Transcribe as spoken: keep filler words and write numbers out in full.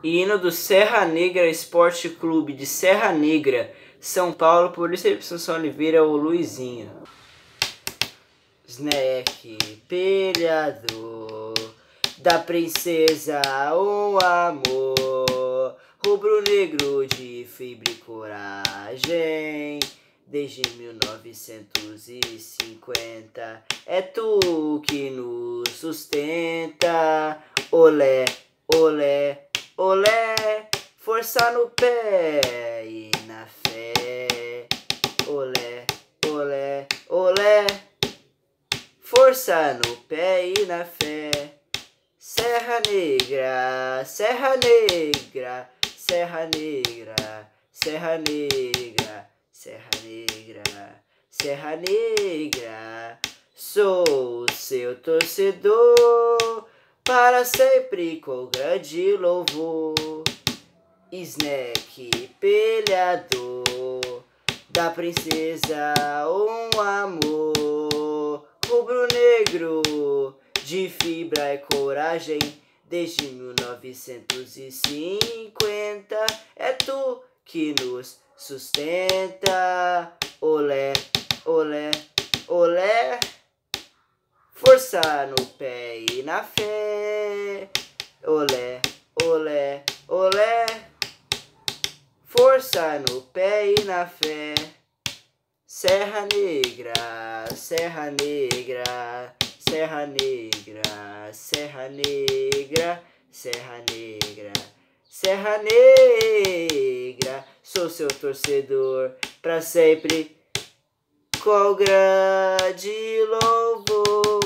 Hino do Serra Negra Esporte Clube de Serra Negra, São Paulo, por Recepção Oliveira ou Luizinho. Snack, pelhador, da princesa um amor, rubro-negro de fibra e coragem, desde mil novecentos e cinquenta, é tu que nos sustenta, olé, olé, olé, força no pé e na fé, olé, olé, olé, força no pé e na fé. Serra Negra, Serra Negra, Serra Negra, Serra Negra, Serra Negra, Serra Negra, sou seu torcedor, para sempre com grande louvor. Snack, pelhador, da princesa um amor, rubro-negro de fibra e coragem, desde mil novecentos e cinquenta, é tu que nos sustenta, olé, olé, olé, força no pé e na fé, olé, olé, olé, força no pé e na fé. Serra Negra, Serra Negra, Serra Negra, Serra Negra, Serra Negra, Serra Negra, sou seu torcedor, pra sempre com grande louvor.